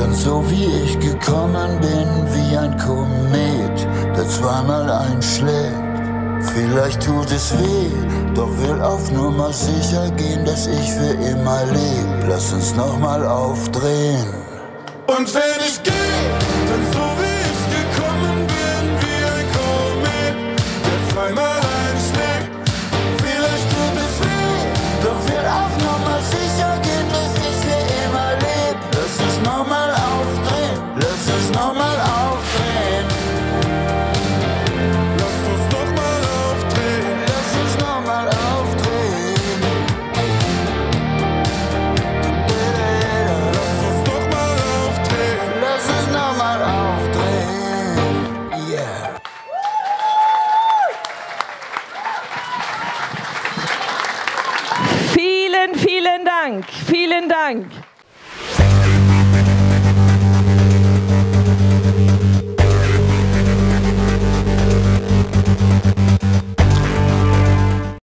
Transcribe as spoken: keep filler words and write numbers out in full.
Denn so wie ich gekommen bin, wie ein Komet, der zweimal einschlägt. Vielleicht tut es weh, doch will auf Nummer sicher gehen, dass ich für immer leb. Lass uns nochmal aufdrehen. Und wenn ich geh, dann so wie ich gekommen bin, wie ein Komet, der zweimal einschlägt. Vielleicht tut es weh, doch will auf Nummer sicher gehen, dass ich für immer leb. Lass uns nochmal aufdrehen, lass uns nochmal aufdrehen. Lass uns nochmal aufdrehen, lass uns nochmal aufdrehen. Lass uns nochmal aufdrehen, lass uns nochmal aufdrehen. Yeah. Vielen, vielen Dank, vielen Dank.